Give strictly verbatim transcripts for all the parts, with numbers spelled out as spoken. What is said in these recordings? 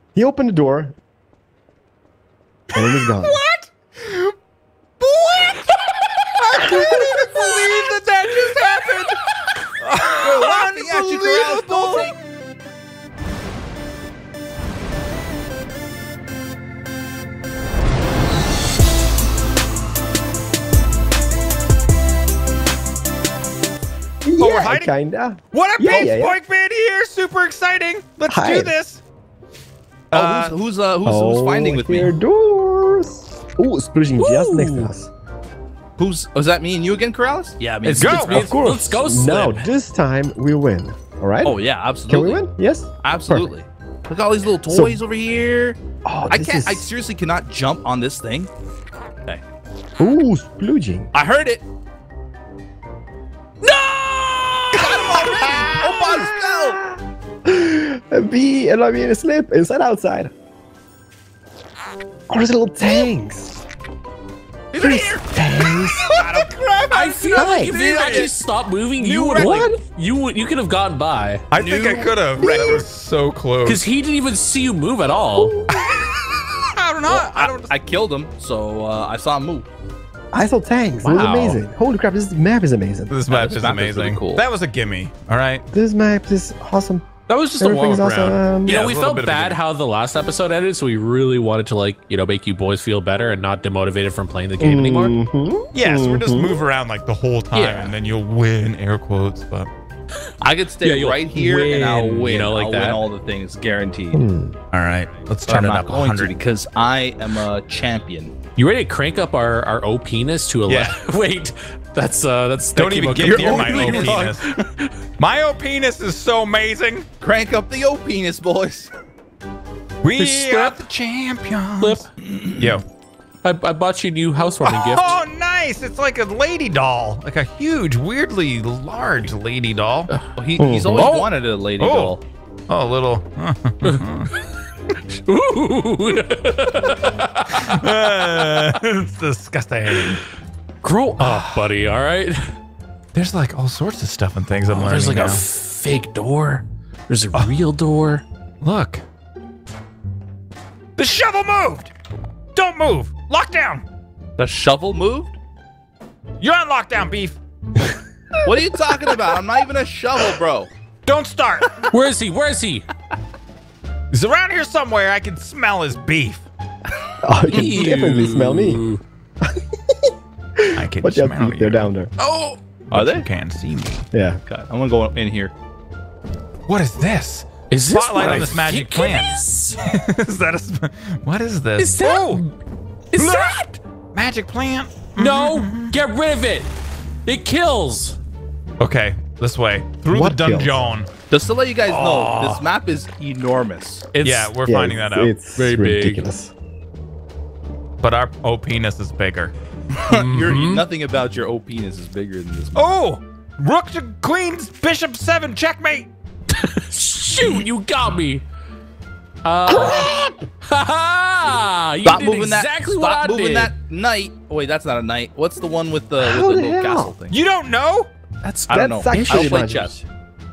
He opened the door. And then he's gone. What? What? I can't even believe that that just happened. We're laughing at you, Corrales. Don't take. Yeah, we're hiding? kinda. What a Yeah, big yeah, yeah. Spoink Man here! Super exciting. Let's do Hide. this. Oh, Uh, who's who's, uh, who's, Oh, who's finding with here me? doors. Oh, splashing just next to us. Who's? Was that me and you again, Corrales? Yeah, me. It's, Go! it's, Of it's, course. Let's go, Now, Slim. this time we win. All right? Oh yeah, absolutely. Can we win? Yes? Absolutely. Look at all these little So- toys over here. Oh, I this can't. is- I seriously cannot jump on this thing. Okay. Ooh, spluging. I heard it. No! Got him already. Oh my no! B and I mean a slip inside outside. Oh, there's little tanks. He's right here. Tanks. I feel Hi. like if you actually stopped moving, you New would like record. you would you could have gotten by. I think I could have. That was so close. Because he didn't even see you move at all. I don't know. Well, I I, don't. I killed him, so uh, I saw him move. I saw tanks. It was Wow. amazing. Holy crap, this map is amazing. This Yeah, map this is map is really amazing. cool. That was a gimme. All right. This map is awesome. That was just a Everything's walk around. awesome. You Yeah, know, a we little felt bit of a bad game. how the last episode ended, so we really wanted to like, you know, make you boys feel better and not demotivated from playing the game anymore. Mhm. Yeah, so we're just Mhm. move around like the whole time, Yeah. and then you'll win, air quotes. But I could stay Yeah, you'll right here and I'll win, win. you know, like I'll that. win all the things, guaranteed. Hmm. all right, let's But I'm turn it not up going to one hundred. because I am a champion. You ready to crank up our our O penis to eleven? Yeah. Wait, that's uh that's that Don't came even out get near my completely O wrong. penis. My O penis is so amazing. Crank up the O penis, boys. We Slip. are the champions. Flip. Yo. I, I bought you a new housewarming gift. Oh, nice! It's like a lady doll, like a huge, weirdly large lady doll. Well, he, he's always Oh. wanted a lady Oh. doll. Oh, a little. Ooh. It's disgusting. Grow up, buddy. All right. There's like all sorts of stuff and things I'm Oh, learning there's like now. a fake door. There's a real door. Look. The shovel moved. Don't move. Lockdown. The shovel moved? You're on lockdown, beef. What are you talking about? I'm not even a shovel, bro. Don't start. Where is he? Where is he? He's around here somewhere. I can smell his beef. Oh, you can definitely smell me. I can Watch out, smell Pete. They're you. down there. Oh, Are You they? can't see me. Yeah. God, I'm gonna go in here. What is this? is this Spotlight what on I this magic think it plant. is? Is that a? sp- What is this? Is that? Oh, Is that? magic plant. No, get rid of it. It kills. Okay, this way through What the kills? dungeon. Just to let you guys know, this map is enormous. It's, Yeah, we're Yeah, finding that it's, out. It's Very big. ridiculous. But our O penis is bigger. Your nothing about your O penis is bigger than this. Oh, rook to queens, bishop seven, checkmate. shoot. You got me. Uh, ha ha! You Stop did moving exactly that. what Stop I moving did. that knight. Oh, wait, that's not a knight. What's the one with the, How with the the little hell? castle thing? You don't know? That's I don't That's know. I actually don't play magic. chess.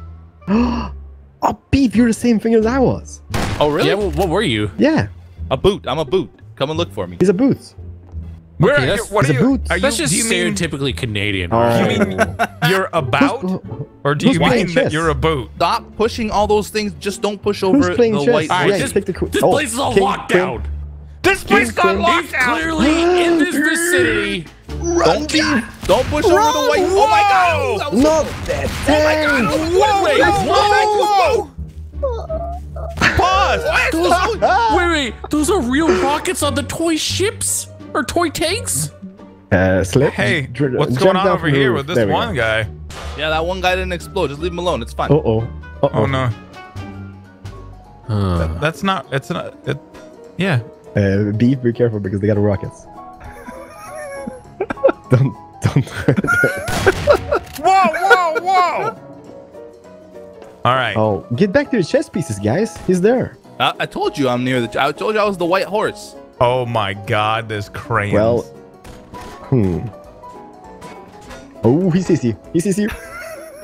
Oh, beef, you're the same thing as I was. Oh, really? yeah. Well, what were you? Yeah, A boot. I'm a boot. Come and look for me. he's a boots. Where Okay, are you? that's- What are it's a you? boot. Are you? That's just do you mean stereotypically Canadian. Oh. right? you mean you're about, or do you Who's playing mean that chess? you're a boot? Stop pushing all those things. Just don't push over Who's the playing chess? white. All right, Yeah, this, take the qu- this oh, place is on king, lockdown. This place got queen. locked He's out. clearly in this vicinity. Don't be. Don't push over the white. Oh my god! That was Not that tank. Whoa, Wait, whoa, what? whoa, whoa. Pause. Those, wait, wait, those are real rockets on the toy ships or toy tanks? Uh, slip. Hey, dr- what's jump going on down over from the here roof. with this There we one go. guy? Yeah, that one guy didn't explode. Just leave him alone. It's fine. Uh oh. Uh Oh no, Huh. that's not. It's not. It, yeah. Uh, beef, be careful because they got rockets. don't, don't. Whoa, whoa, whoa! All right. Oh, get back to the chess pieces, guys. He's there. I, I told you I'm near the. I told you I was the white horse. Oh my God, this crayons. Well, hmm. Oh, he sees you. He sees you.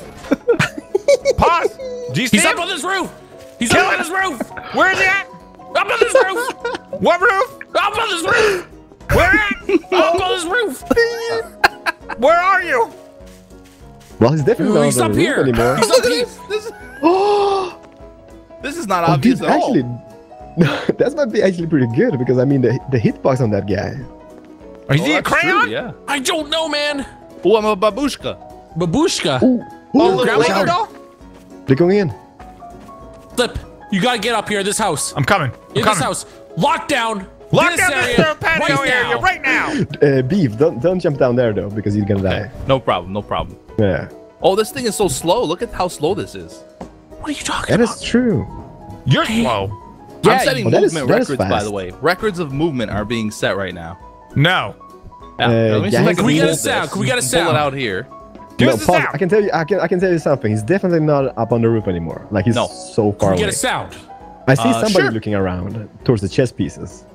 Pause. Do you see He's him? up on this roof. He's Kill up on him. this roof. Where is he at? Up on this roof! What roof? Up on this roof! Where at? Up on this roof! Where are you? Well, he's definitely not He's on up the roof here. anymore. He's Look up at here. this. This, Oh, this is not oh, obvious dude, at actually, all. that might be actually pretty good because I mean the the hitbox on that guy. Are you Oh, a that's true, crayon? Yeah. I don't know, man. Oh, I'm a babushka. Babushka. Ooh, Oh, ooh, little watch Lego out. doll? They're going in. Flip. You gotta get up here in this house. I'm coming. I'm In coming. this house. Lock down. Lock this down area this uh, patio right area now. right now. Uh, Beef, don't don't jump down there though because you're gonna die. No problem. No problem. Yeah, Oh, this thing is so slow. Look at how slow this is. What are you talking that about? is true. You're slow. I'm setting oh, that is- movement that is records, by fast. the way. Records of movement are being set right now. No. Yeah, Uh, let me see yeah, if I can can we get a hold sound? this Can we get a and Pull sound? it out here. Give no, us a pause. sound. I can tell you. I can I can tell you something. He's definitely not up on the roof anymore. Like he's No. so far Can we away. get a sound? I see Uh, somebody sure. looking around towards the chess pieces.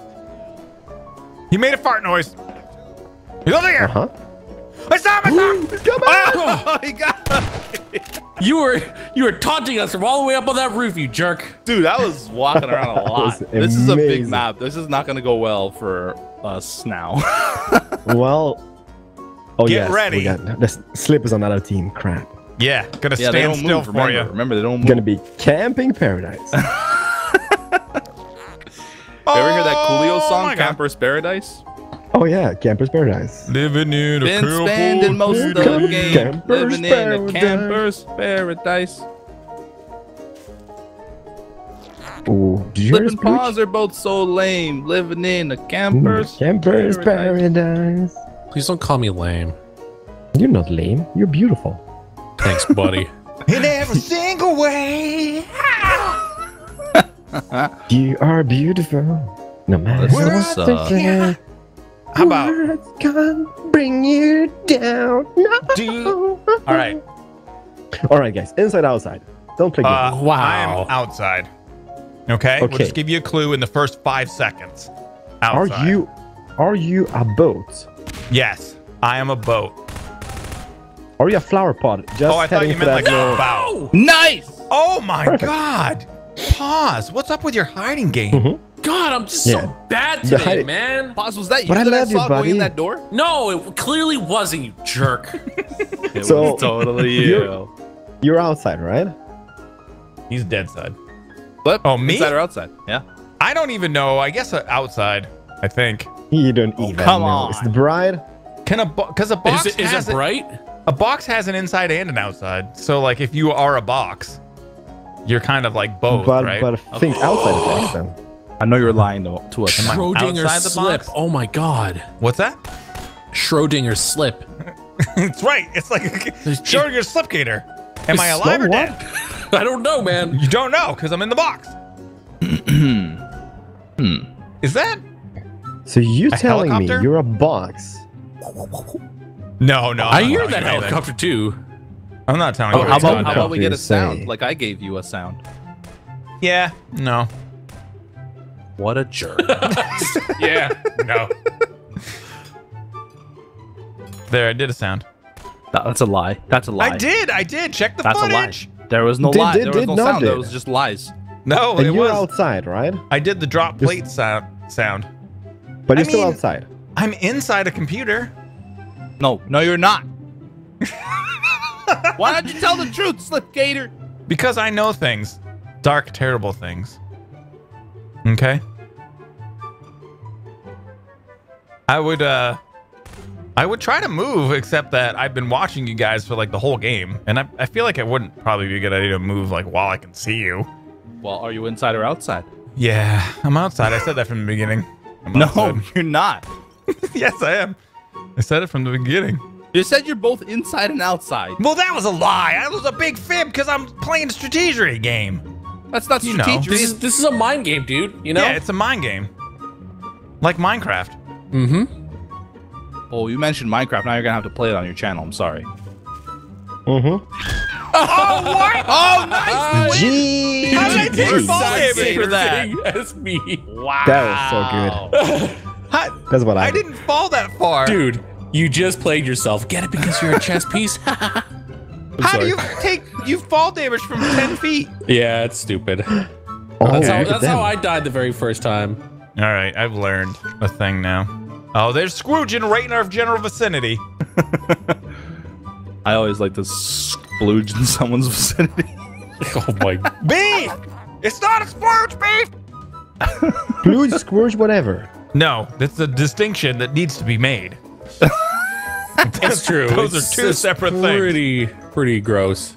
He made a fart noise. He's over here. Uh huh. I saw him. I saw him. Come on! Oh, he got You were you were taunting us from all the way up on that roof, you jerk. Dude, I was walking around a That lot. was This is a big amazing. map. This is not going to go well for us now. Well. Oh Get yes, ready. we got- the s- slip is on another team. Crap. Yeah, gonna yeah, they stand don't still move. for Remember, you. remember, they don't move. Gonna be camping paradise. You ever hear that Coolio Oh song, my God. Camper's Paradise? Oh yeah, campers paradise. Living in a Been couple spending most of the Camp- game Camper's living in a Paradise. camper's paradise. Oh, did you Flip hear and this? Paws are both so lame, living in a camper's Campers paradise. Please don't call me lame. You're not lame. You're beautiful. Thanks, buddy. in every single way. You are beautiful. No matter This what is, they uh, say. How about Words can't bring you down. No. do? All right. All right, guys. Inside, outside. Don't play Uh, games. Wow. I'm outside. Okay? We'll Okay. just give you a clue in the first five seconds. Are Outside. you, are you a boat? Yes, I am a boat. Are you a flower pot? Just Oh, I thought heading you for meant that like little- a bow. Nice! Oh my Perfect. God! Pause. What's up with your hiding game? Mhm. God, I'm just Yeah. so bad The today, height- man. Pause, was that you But I that I love you, saw going in buddy. that door? No, it clearly wasn't, you jerk. It So, was totally you're- you. You're outside, right? He's dead side. But Oh, me? inside or outside? Yeah. I don't even know. I guess uh, outside. I think. You don't Oh, even come know. on. It's the bride. Can a because a box Is it, is has it a- bright? a box has an inside and an outside. So like if you are a box, you're kind of like both, but right? but think outside effects then. I know you're lying to, to us. Am I Schrodinger outside the slip. box? Oh my God. What's that? Schrodinger slip. It's right. It's like showing your slipgator. Am I alive or what? dead? I don't know, man. You don't know because I'm in the box. Is that? So you A telling me helicopter? you're a box? No, no. I I'm hear not that telling you helicopter too. I'm not telling How, you. how what about, it's how done. about we get a Say. sound? Like I gave you a sound. Yeah. No. What a jerk. Yeah. No. There, I did a sound. That- that's a lie. That's a lie. I did. I did. Check the That's footage. a lie. There was no Did- lie. did- there was did no not sound. There did. was just lies. No, and it you're was. outside, right? I did the drop plate sound. Sound. But I you're still mean- outside. I'm inside a computer. No, no, you're not. Why don't you tell the truth, Slipgator? Because I know things. Dark, terrible things. Okay? I would, uh... I would try to move, except that I've been watching you guys for, like, the whole game. And I, I feel like it wouldn't probably be a good idea to move, like, while I can see you. Well, are you inside or outside? Yeah, I'm outside. I said that from the beginning. I'm No, outside. you're not. Yes, I am. I said it from the beginning. You said you're both inside and outside. Well, that was a lie. That was a big fib because I'm playing a strategy game. That's not You know. strategic. This is this is a mind game, dude. You know? Yeah, it's a mind game. Like Minecraft. Mm-hmm. Oh, you mentioned Minecraft. Now you're gonna have to play it on your channel. I'm sorry. Mm-hmm. Oh, what? Oh, nice! Gee. How did I take Gee. fall damage Same for that? thing as me. Wow. That was so good. How- That's what I, I didn't fall that far. Dude, you just played yourself. Get it because you're a chess piece? I'm How sorry. do you take you fall damage from ten feet? Yeah, it's stupid. Oh, That's, how, look at that's how them. I died the very first time. All right, I've learned a thing now. Oh, there's Scrooging right in our general vicinity. I always like to splooge in someone's vicinity. Oh my. Beef! It's not a splurge, beef! Blue, squirge, whatever. No, that's a distinction that needs to be made. It's true. Those It's- are two it's separate things. pretty, Pretty gross.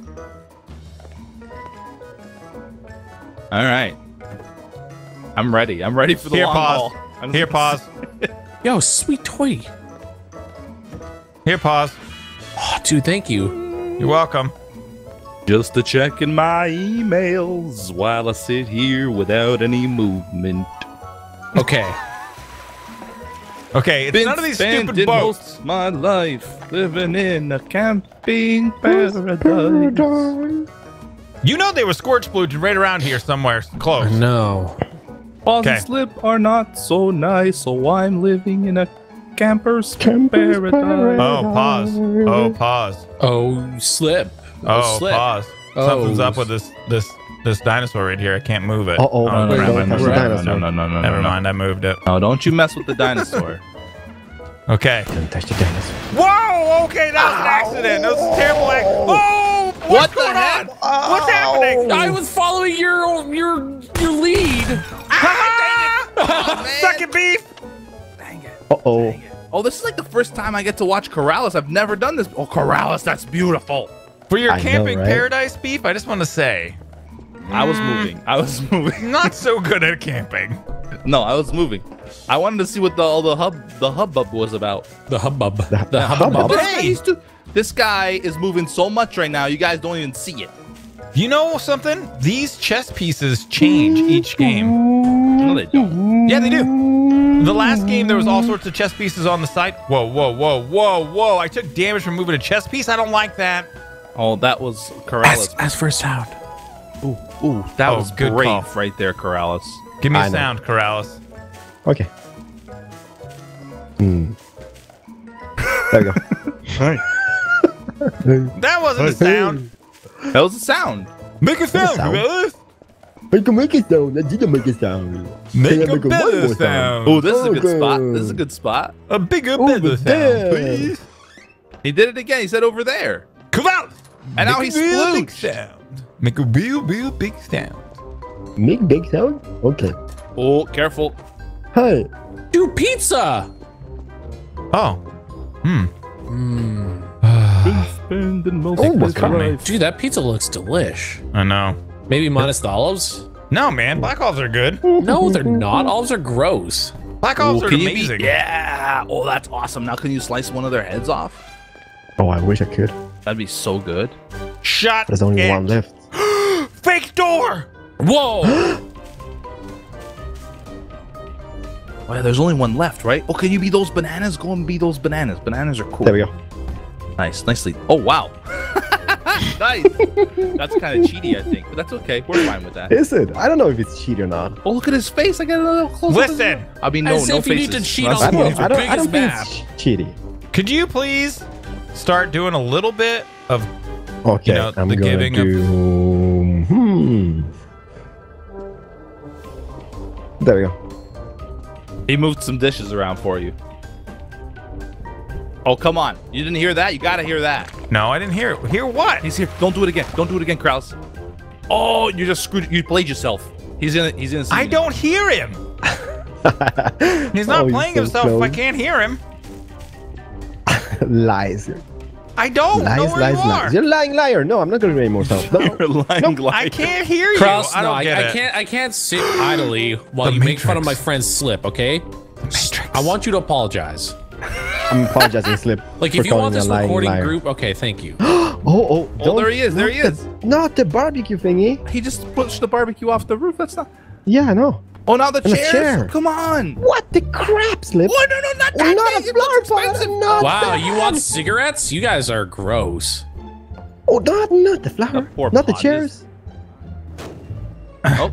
All right. I'm ready. I'm ready for the Here, long pause. haul. I just Here, wanna pause. Yo, sweet toy. Here, pause. Oh, dude, thank you. You're welcome. Just to check in my emails while I sit here without any movement. Okay. Okay, it's Been none of these spending stupid boats. most of my life living in a camping paradise. You know they were scorch splooge right around here somewhere close. No. Pause Okay. and slip are not so nice, so I'm living in a camper's, Camper's paradise. paradise. Oh, pause. Oh, pause. Oh, slip. Oh, slip. pause. Oh. Something's up with this this this dinosaur right here. I can't move it. Uh-oh. Oh, Wait, never don't mind. touch the no, dinosaur. no, no, no, no, Never no. mind. I moved it. No, don't you mess with the dinosaur. Okay. Don't touch the dinosaur. Whoa! Okay, that was an accident. That was a terrible accident. Oh! What's What the going heck? on? What's happening? I was following your your your lead. Ah, dang it. Oh, man. Suck it, beef. Dang it. Uh-oh. Oh, this is like the first time I get to watch Corrales. I've never done this. Oh, Corrales, that's beautiful. For your I know, camping right? paradise, beef, I just want to say, I was moving. I was moving. not so good at camping. No, I was moving. I wanted to see what the all the hub the hubbub was about. The hubbub. The- The hubbub. hubbub. This guy, Hey! used to- this guy is moving so much right now. You guys don't even see it. You know something? These chess pieces change each game. No, they don't. Yeah, they do. The last game, there was all sorts of chess pieces on the side. Whoa, whoa, whoa, whoa, whoa. I took damage from moving a chess piece. I don't like that. Oh, that was As, Corrales. as for sound. Ooh, ooh, that Oh, was good brave call. right there, Corrales. Give me I a know. sound, Corrales. Okay. Hmm. There you go. That wasn't a sound. That was a sound. Make a sound, sound. Corrales. Make a make a sound. I didn't make a sound. Make Can I a one better more sound. Oh, this is a good Okay. spot. This is a good spot. A bigger, Over better sound, there. please. He did it again. He said over there. Corrales. And now Make he's a real big splooged. sound. Make a real, real big sound. Make big sound? Okay. Oh, careful. Hi. Do pizza. Oh. Hmm. Spending most Oh, of my his God. life. Dude, that pizza looks delish. I know. Maybe minus the olives? No, man. Black olives are good. No, they're not. Olives are gross. Black Ooh, olives are can you be- amazing. yeah. Oh, that's awesome. Now can you slice one of their heads off? Oh, I wish I could. That'd be so good. Shut There's only it. one left. Fake door. Whoa. Oh, yeah, there's only one left, right? Oh, can you be those bananas? Go and be those bananas. Bananas are cool. There we go. Nice, nicely. Oh, wow. Nice. That's kind of cheaty, I think, but that's okay. We're fine with that. Is it? I don't know if it's cheat or not. Oh, look at his face. I got a little close. Listen. I mean, no, As no if you faces. need to cheat That's on I fine. don't, It's I don't, I biggest don't think map. it's cheaty. Could you please start doing a little bit of Okay, You know, I'm the gonna giving of- do. Hmm. There we go. He moved some dishes around for you. Oh, come on. You didn't hear that? You got to hear that. No, I didn't hear it. Hear what? He's here. Don't do it again. Don't do it again, Kraus. Oh, you just screwed. You played yourself. He's in. He's in. I don't hear him. He's not Oh, he's playing so himself if I close. can't hear him. Lies. I don't Lies, know where lies, you lies. are. You're a lying liar. No, I'm not gonna do any more stuff. No. You're lying, Nope. liar. I can't hear you. Kraus, I no, don't I, get I it. can't. I can't sit idly while The you make fun of my Matrix. friend's slip. Okay. Matrix. I want you to apologize. I'm apologizing, Slip. Like, for if you calling want me a this lying recording liar. group, okay, thank you. Oh, oh, Oh, there don't- he is, there not he the- is. Not the barbecue thingy. He just pushed the barbecue off the roof. That's not. Yeah, I know. Oh, now the And a chairs. chair. Come on. What the crap, Slip? Oh, no, no, not that. Not thing. a It looks flower pot. expensive. Not Wow, that. you want cigarettes? You guys are gross. Oh, not, not the flower. That poor Not the pot chairs. Oh,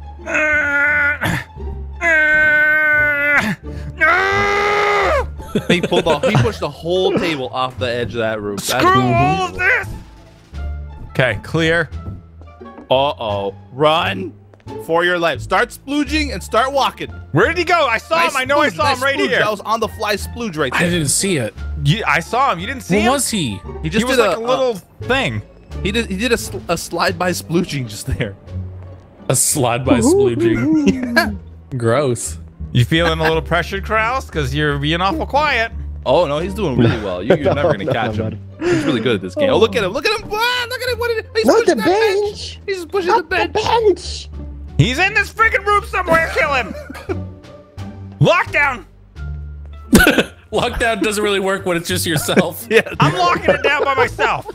he pulled off. He pushed the whole table off the edge of that roof. Screw all of this. Okay, clear. Uh oh. Run. For your life. Start splooging and start walking. Where did he go? I saw Nice him. I know I splooge, saw nice him right splooge. here. That was on the fly splooge right I there. didn't see it. You, I saw him. You didn't see Where him? was he? He just he was did like a, a little thing. He did. He did a, sl a slide by splooging just there. A slide by splooging. Gross. You feeling a little pressured, Kraus? Because you're being awful quiet. Oh no, he's doing really well. You, you're No, never gonna no, catch no, him. He's really good at this game. Oh, look at him! Look at him! Ah, look at him! What did he's Not pushing the that bench. bench. He's just pushing Not the bench. the bench. He's in this freaking room somewhere. Kill him. Lockdown. Lockdown doesn't really work when it's just yourself. Yeah, I'm locking it down by myself.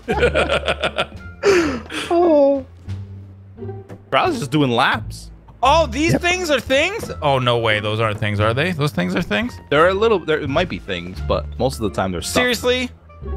Oh. Kraus is just doing laps. Oh, these Yep. things are things? Oh, no way. Those aren't things, are they? Those things are things? There are a little. There it might be things, but most of the time they're stuff. Seriously?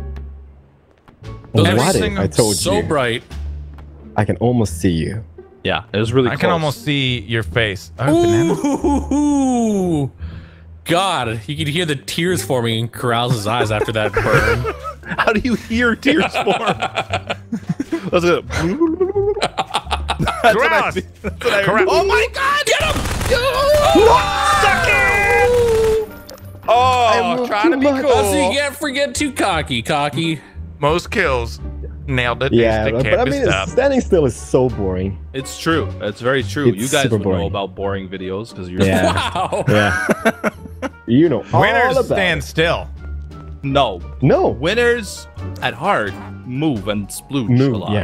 What Everything if I told so you bright. I can almost see you? Yeah, it was really. I close. can almost see your face. Oh, banana. Ooh. God, you could hear the tears forming in Corral's eyes after that burn. How do you hear tears form? That's it. That's what I Corrals. feel- that's what I- Corral. Oh my God! Get him! Suck it! Oh, moved trying to too be much. Oh, so you cool. can't forget too cocky, cocky. Most kills. Nailed it. Yeah, They but, can't but I be mean, stopped. standing still is so boring. It's true. It's very true. It's you guys super would know boring. about boring videos because you're. Yeah. Wow. Yeah. You know all Winners about stand it. still. No. No. Winners at heart move and splooge a Move. lot. Yeah.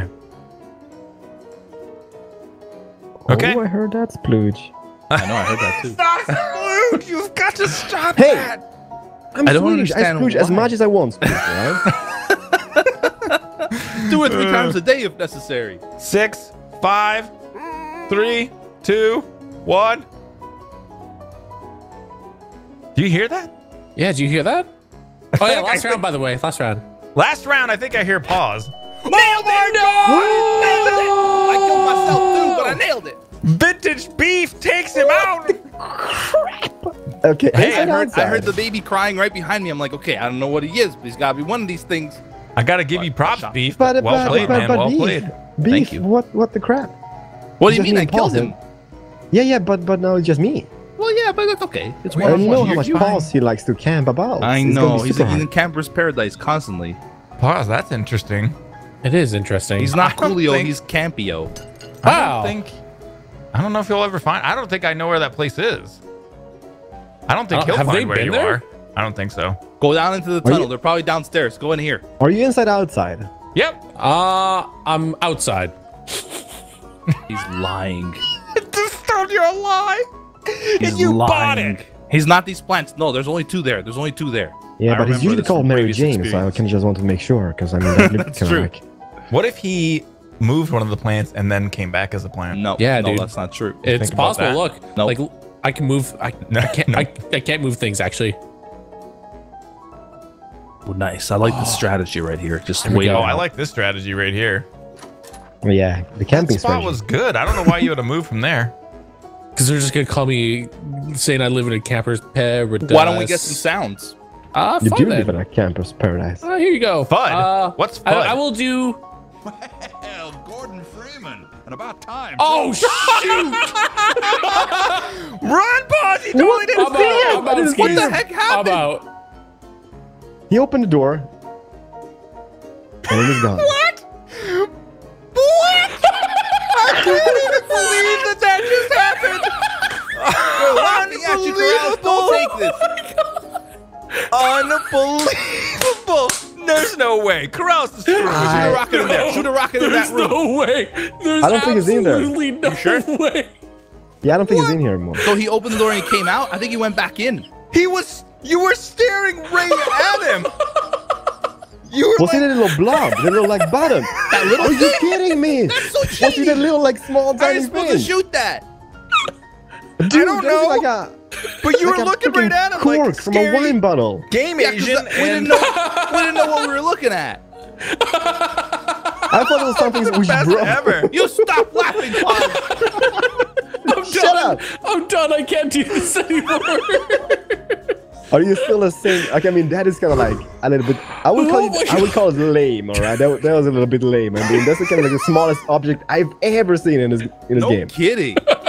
Okay. Oh, I heard that splooge. I know. I heard that too. Stop splooge! You've got to stop Hey! that. I'm I don't splooge. understand I splooge as why. much as I want. Splooge, right? Two or three times a day if necessary. Six, five, three, two, one. Do you hear that? Yeah, did you hear that? Oh yeah, last I round, by the way. Last round. Last round, I think I hear pause. Nailed it! Nailed it! I killed myself too, but I nailed it. Vintage Beef takes him out. Okay. Hey, I inside, heard, I outside. heard the baby crying right behind me. I'm like, okay, I don't know what he is, but he's got to be one of these things. I gotta give you props, Shot. Beef. But, well but, played, but, man. but Well beef, played. Beef, Thank you. What? What the crap? What do you Just mean I me killed pausing. him? Yeah, yeah, but but now it's just me. Well, yeah, but that's okay. It's one And on you know one. how You- much you- pause he likes to camp about. I It's gonna know. be He's super in hard. camper's paradise constantly. Pause. That's interesting. It is interesting. He's not I don't Coolio, think- he's Campio. I Wow. don't think. I don't know if you'll ever find. I don't think I know where that place is. I don't think Uh, he'll have they find where been you there? are. I don't think so. Go down into the Are tunnel. you- They're probably downstairs. Go in here. Are you inside outside? Yep. Uh, I'm outside. He's lying. Just told you a lie. He's and you lying. bought it. He's not these plants. No, there's only two there. There's only two there. Yeah, I but he's remember usually this called from Mary previous Jane, so I experience. can just want to make sure because I mean that That's kind true. of like What if he moved one of the plants and then came back as a plant? No, Yeah, no, dude. that's not true. It's Think about possible. that. Look, Nope. like I can move. I, No, I can't. no. I, I can't move things actually. Oh, nice. I like the strategy right here. Just Here we wait. go. Oh, I like this strategy right here. yeah, the That camping spot strategy. was good. I don't know why you would have moved from there. Because they're just gonna call me saying I live in a camper's paradise. Why don't we get some sounds? Ah, You fun do then. live in a campus paradise. Oh, here you go. Fud. Uh, What's I, Fud? I will do. Well, Gordon Freeman, and about time. Oh shoot! Run, Pause! He totally What? didn't I'm see out. him. I'm out. What the Skeezer. heck I'm happened? out. He opened the door. And he was gone. What? What? I can't even believe that that just happened. We're laughing at you, Corrales. Don't take this. Unbelievable. There's no way. Corrals the screw. Shoot a rocket in there. Shoot a rocket in There's that room. no way. There's I don't think he's in there. absolutely no sure? way. Yeah, I don't think he's in here anymore. So he opened the door and he came out. I think he went back in. He was. You were staring right at him. You were Was like, it a little blob? The little like button? That little Are you kidding me? That's so Was cheaty. it that little like small How are you tiny supposed to thing? shoot that? Dude, I don't that was know. Like a, but you like were a looking freaking right at him cork like from scary a wine bottle. game Yeah, 'cause agent. we didn't and know. We didn't know what we were looking at. I thought it was something we should best bro. ever. You stop laughing, Pog. I'm Shut done. up. I'm done. I can't do this anymore. Are you still the same? Like, I mean, that is kind of like a little bit. I would call Oh my it. I would call it lame. All right, that, that was a little bit lame. I mean, that's kind of like the smallest object I've ever seen in this in this No game. kidding.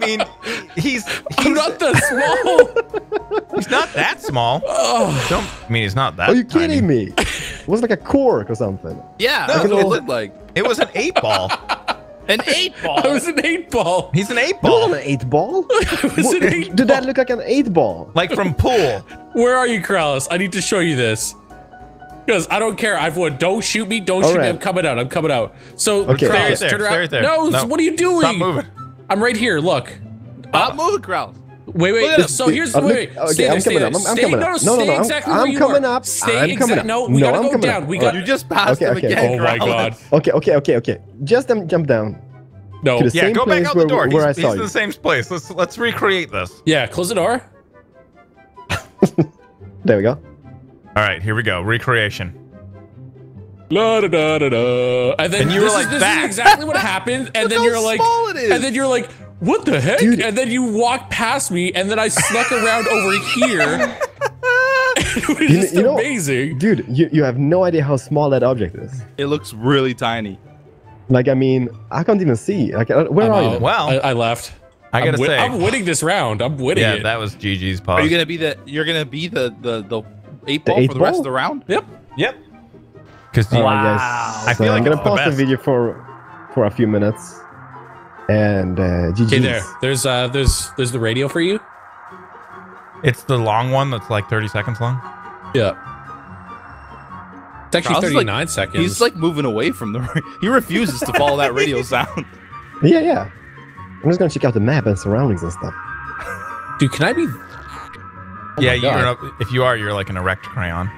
mean, he- he's I'm he's not that small. he's not that small. Don't I mean he's not that. Are you tiny. kidding me? It was like a cork or something. Yeah, No, that's what it no. looked like. It was an eight ball. An eight ball. I was an eight ball. He's an eight It ball, wasn't an eight ball. I was an eight Did that ball. look like an eight ball? like from pool. Where are you, Kralis? I need to show you this. Because I don't care. I've won. Don't shoot me. Don't All shoot me. right. I'm coming out. I'm coming out. So, Okay. Kralis, Stay right there, turn stay around. right there. No, No. what are you doing? Stop moving. I'm right here. Look. Stop moving, Kraus. Wait, Look at wait. him. So here's Uh, wait, look- wait. okay, Stay there, I'm stay coming there. up, I'm- I'm Stay, coming no, up. no, No, no, stay no, I'm- exactly I'm where you coming are. up. Stay I'm exact- coming up. No, we No, gotta I'm go coming down. up. We gotta. You just passed Okay, him okay. again, Oh my Kraus. god. Okay, okay, okay, okay. Just um, jump down. No. To the Yeah, same go back place out where, the door. where He's, I saw he's in you. the same place. Let's let's recreate this. Yeah. Close the door. There we go. All right, here we go. Recreation. La da da da da. And then And you this were is, like this back. is exactly what happened. And Look then how you're like, small it is. and then you're like, what the heck? Dude. And then you walk past me, and then I snuck around over here. It was You- just you know- amazing. Dude, you, you have no idea how small that object is. It looks really tiny. Like, I mean, I can't even see. Like, uh, where I'm are out. you? Well, I, I left. I gotta I'm wi- say, I'm winning this round. I'm winning yeah, it. that was G G's Are pause. you gonna be the? You're gonna be the the the eight The ball eight for the rest ball? of the round? Yep. Yep. Because All you right, guys. I So feel like I'm gonna it's the pause the, best. video for for a few minutes. And uh, G G's. Okay, there. There's uh, there's there's the radio for you. it's the long one that's like thirty seconds long. Yeah. It's actually Charles is like- thirty-nine seconds. He's like moving away from the. He refuses to follow that radio sound. Yeah, yeah. I'm just gonna check out the map and surroundings and stuff. dude, can I be? yeah, my you're God. an, if you are, you're like an erect crayon.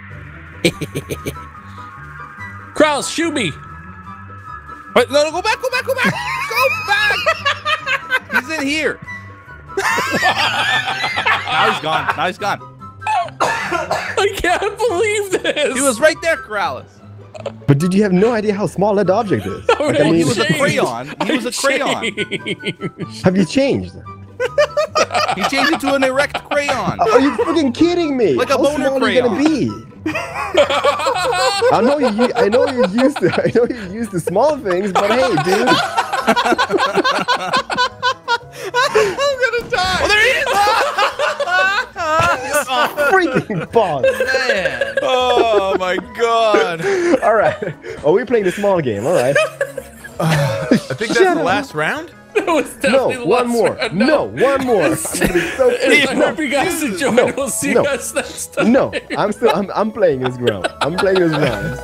Kraus, shoot me. Wait, no, no, go back, go back, go back, go back. He's in here. Now he's gone. Now he's gone. I can't believe this. He was right there, Corrales. But did you have no idea how small that object is? Like, I Already mean, He was a changed. crayon. He was a crayon. Changed. have you changed? He changed it to an erect crayon. Are you fucking kidding me? Like a How boner small are you gonna be? I know you. I know you're used to. I know you're used to small things, but hey, dude. I'm gonna die. Oh, there he is. Freaking pause. Man. Oh my god. All right. Are we playing the small game? All right. I think that's Shut the up. last round. That was No, definitely the one last more. round. No, one more. I'm gonna be so I pissed. hope you guys enjoyed. No, We'll see no. you guys next time. No, I'm still. I'm. I'm playing this ground. I'm playing this ground.